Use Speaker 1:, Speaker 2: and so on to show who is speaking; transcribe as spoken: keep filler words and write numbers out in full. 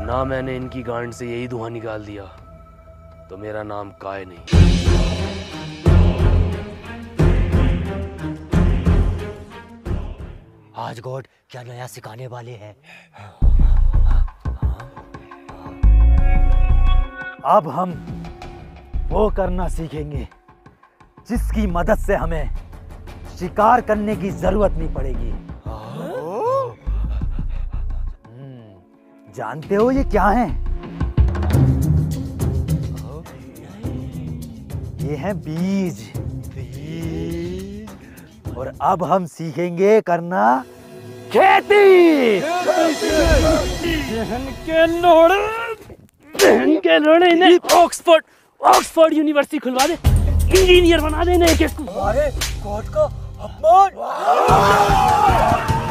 Speaker 1: ना मैंने इनकी गांड से यही धुआं निकाल दिया तो मेरा नाम काय नहीं।
Speaker 2: आज गॉड क्या नया सिखाने वाले हैं।
Speaker 3: अब हम वो करना सीखेंगे जिसकी मदद से हमें शिकार करने की जरूरत नहीं पड़ेगी। जानते हो ये क्या है? ये है बीज। और अब हम सीखेंगे करना खेती।
Speaker 1: बहन के लोड़े, बहन के लोड़े, इन्हें ऑक्सफोर्ड ऑक्सफोर्ड यूनिवर्सिटी खुलवा दे, इंजीनियर बना देना एक एक को।
Speaker 3: हमारे गॉड का अपमान।